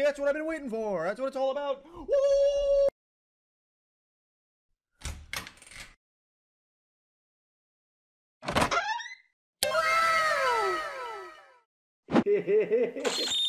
That's what I've been waiting for. That's what it's all about. Woo!